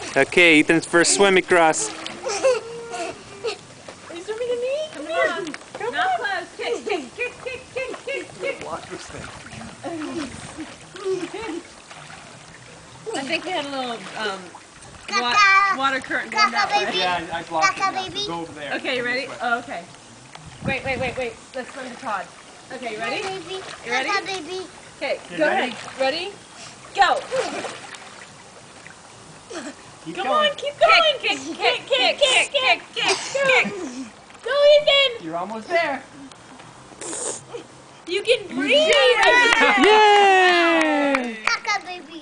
Okay, Ethan's first swim across. Are you swimming to me? Come on. Come Not close. Kick, kick, kick, kick, kick, kick, kick. Watch this thing. I think we had a little water current going that way. Yeah, I blocked it. baby. Go over there. Okay, you ready? Oh, okay. Wait. Let's swim to Todd. Okay, you ready? Baby. You ready? Baby. Okay, You go ready? ahead. Ready? Go. Keep Come going. on, keep going. Kick, kick, kick, kick, kick, kick, kick. Go, Ethan. You're almost there. You can breathe. Yay! Caca, baby.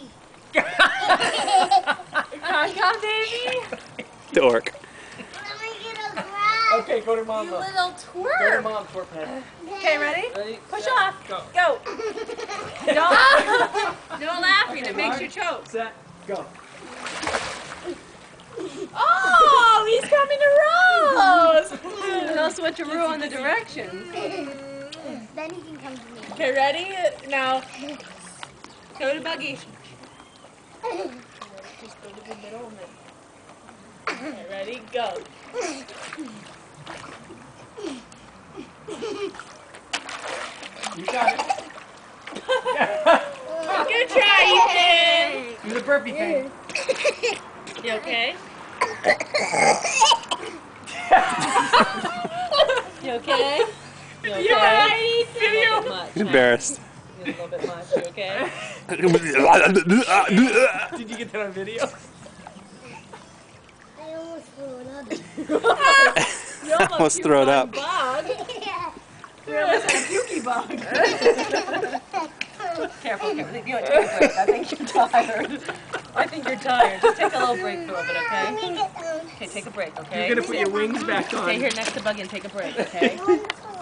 Caca, baby. Dork. Let me get a grab. Okay, go to mom. You Go little to twerp. mom, twerp head. Okay, ready? Ready? Push set, off. Go. Go. No laughing. Okay, It makes hard, you choke. Set. Go. Oh, he's coming to Rose. No switcheroo on the directions. Then he can come to me. Okay, ready? Now, go to Buggy. Just go to the middle of it. Okay, ready? Go. You got it. Good try, Ethan. Do the burpee thing. You okay? You okay? You okay? You're right, Ethan. A little bit much, huh? Embarrassed. A little bit much. You okay? Did you get that on video? I almost threw it up. You Almost throw it up. Bug. Yeah. You almost had a pukey bug. Careful. You take a break. I think you're tired. I think you're tired. Just take a little break for a bit, okay? Let me get Okay, take a break, okay? You're gonna put your wings back on. Stay here next to Buggy and take a break, okay? down.